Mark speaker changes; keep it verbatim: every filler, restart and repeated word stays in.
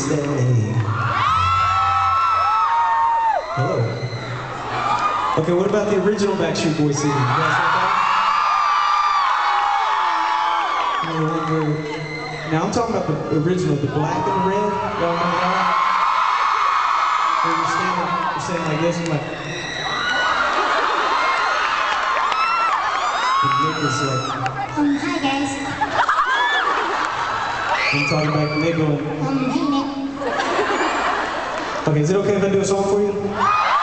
Speaker 1: stay. Hello. Okay, what about the original Backstreet Boys CD? You guys like that? Now I'm talking about the original, the black and the red. Y'all remember that? Where you're standing, you're standing like this, and like. And Nick is like.
Speaker 2: Um, hi guys.
Speaker 1: I'm talking back to Nick going.
Speaker 2: Um, hey Nick.
Speaker 1: Okay, is it okay if I do a song for you?